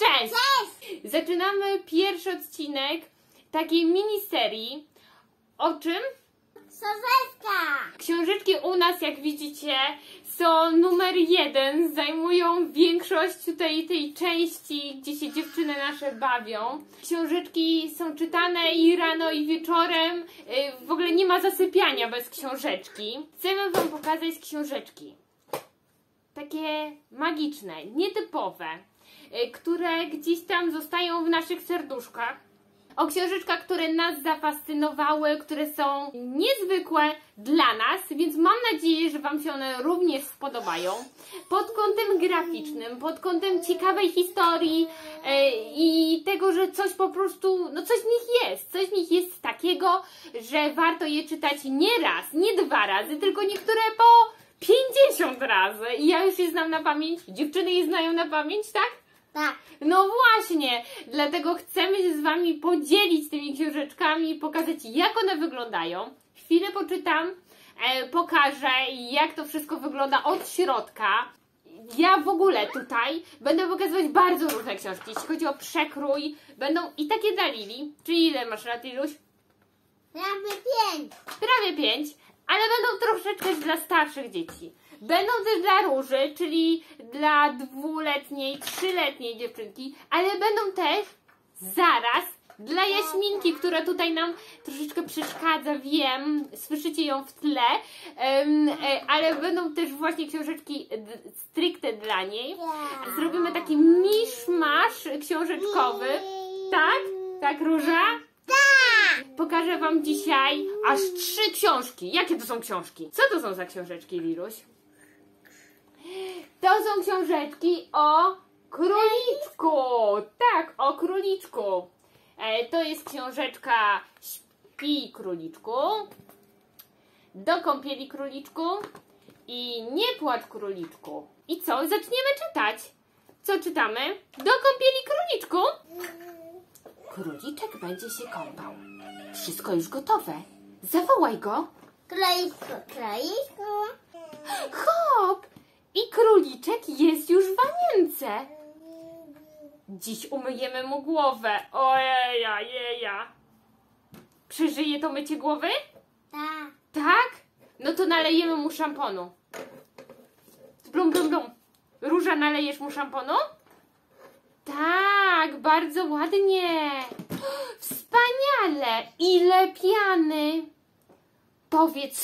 Cześć! Zaczynamy pierwszy odcinek takiej miniserii. O czym? Książeczka! Książeczki u nas, jak widzicie, są numer 1. Zajmują większość tutaj tej części, gdzie się dziewczyny nasze bawią. Książeczki są czytane i rano, i wieczorem. W ogóle nie ma zasypiania bez książeczki. Chcemy wam pokazać książeczki. Takie magiczne, nietypowe, które gdzieś tam zostają w naszych serduszkach. O książeczkach, które nas zafascynowały, które są niezwykłe dla nas, więc mam nadzieję, że wam się one również spodobają. Pod kątem graficznym, pod kątem ciekawej historii i tego, że coś po prostu, no coś w nich jest. Coś w nich jest takiego, że warto je czytać nie raz, nie 2 razy, tylko niektóre po 50 razy. I ja już je znam na pamięć. Dziewczyny je znają na pamięć, tak? Tak. No właśnie, dlatego chcemy się z wami podzielić tymi książeczkami, pokazać, jak one wyglądają. Chwilę poczytam, pokażę, jak to wszystko wygląda od środka. Ja w ogóle tutaj będę pokazywać bardzo różne książki. Jeśli chodzi o przekrój, będą i takie dla Lili. Czyli ile masz lat, Liluś? Prawie 5. Prawie 5, ale będą troszeczkę dla starszych dzieci. Będą też dla Róży, czyli dla 2-letniej, 3-letniej dziewczynki, ale będą też zaraz dla Jaśminki, która tutaj nam troszeczkę przeszkadza, wiem, słyszycie ją w tle, ale będą też właśnie książeczki stricte dla niej. Zrobimy taki miszmasz książeczkowy, tak? Tak, Róża? Tak! Pokażę wam dzisiaj aż 3 książki. Jakie to są książki? Co to są za książeczki, Liluś? To są książeczki o króliczku. Tak, o króliczku. To jest książeczka Śpi króliczku, Do kąpieli króliczku i Nie płacz króliczku. I co? Zaczniemy czytać. Co czytamy? Do kąpieli króliczku. Króliczek będzie się kąpał. Wszystko już gotowe. Zawołaj go. Króliczku, króliczku. Hop! I króliczek jest już w wanience. Dziś umyjemy mu głowę. Ojeja, jeja. Przeżyje to mycie głowy? Tak. Tak? No to nalejemy mu szamponu. Blum, blum, blum. Róża, nalejesz mu szamponu? Tak, bardzo ładnie. Wspaniale. Ile piany. Powiedz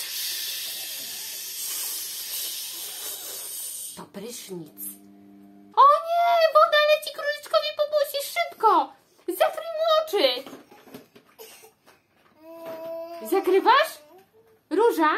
to prysznic. O nie, woda leci króliczkowi po buzi, szybko. Zakryj mu oczy. Zakrywasz? Róża?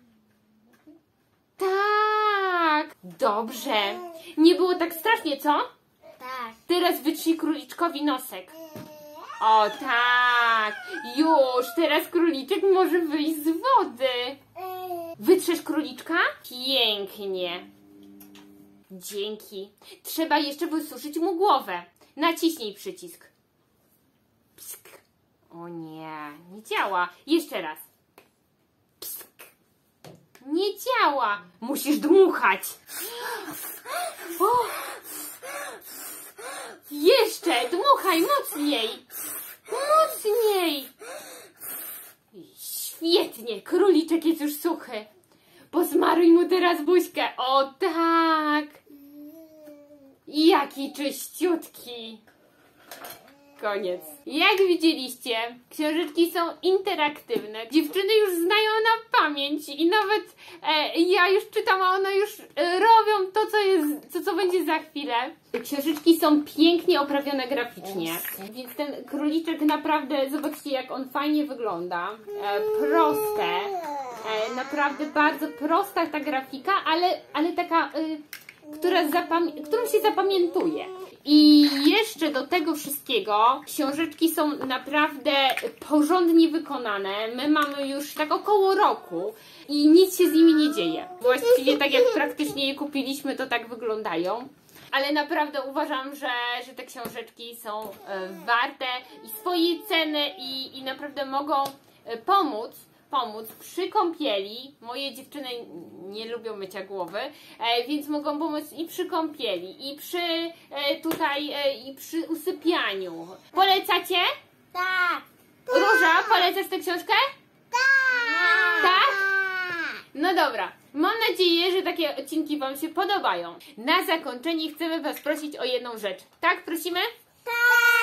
Tak. Dobrze. Nie było tak strasznie, co? Tak. Teraz wytrzyj króliczkowi nosek. O tak. Już. Teraz króliczek może wyjść z wody. Wytrzesz króliczka? Pięknie. Dzięki. Trzeba jeszcze wysuszyć mu głowę. Naciśnij przycisk. Psk. O nie, nie działa. Jeszcze raz. Psk. Nie działa. Musisz dmuchać. O. Jeszcze, dmuchaj mocniej. Mocniej. Świetnie, króliczek jest już suchy. Posmaruj mu teraz buźkę. O tak. Jaki czyściutki. Koniec. Jak widzieliście, książeczki są interaktywne. Dziewczyny już znają na pamięć i nawet ja już czytam, a one już robią to, co będzie za chwilę. Książeczki są pięknie oprawione graficznie, więc ten króliczek naprawdę, zobaczcie, jak on fajnie wygląda. Proste. Naprawdę bardzo prosta ta grafika, ale taka, którą się zapamiętuje. I jeszcze do tego wszystkiego książeczki są naprawdę porządnie wykonane. My mamy już tak około roku i nic się z nimi nie dzieje. Właściwie tak jak praktycznie je kupiliśmy, to tak wyglądają. Ale naprawdę uważam, że te książeczki są warte i swojej ceny i naprawdę mogą pomóc pomóc przy kąpieli. Moje dziewczyny nie lubią mycia głowy, więc mogą pomóc i przy kąpieli, i przy i przy usypianiu. Polecacie? Tak. Róża, polecasz tę książkę? Tak. Tak? No dobra. Mam nadzieję, że takie odcinki Wam się podobają. Na zakończenie chcemy Was prosić o jedną rzecz. Tak, prosimy? Tak.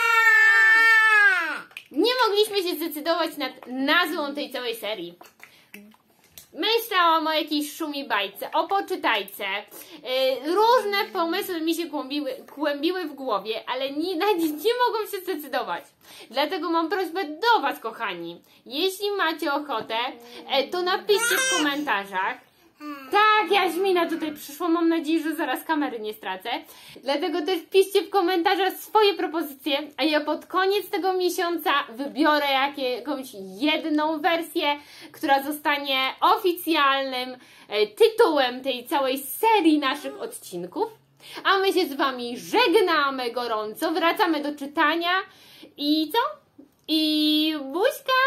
Nie mogliśmy się zdecydować nad nazwą tej całej serii. Myślałam o jakiejś szumi bajce, o poczytajce. Różne pomysły mi się kłębiły w głowie, ale nie mogłam się zdecydować. Dlatego mam prośbę do Was, kochani. Jeśli macie ochotę, to napiszcie w komentarzach. Tak, Jaśmina tutaj przyszła, mam nadzieję, że zaraz kamery nie stracę. Dlatego też piszcie w komentarzach swoje propozycje, a ja pod koniec tego miesiąca wybiorę jakąś jedną wersję, która zostanie oficjalnym tytułem tej całej serii naszych odcinków. A my się z Wami żegnamy gorąco, wracamy do czytania i co? I buźka!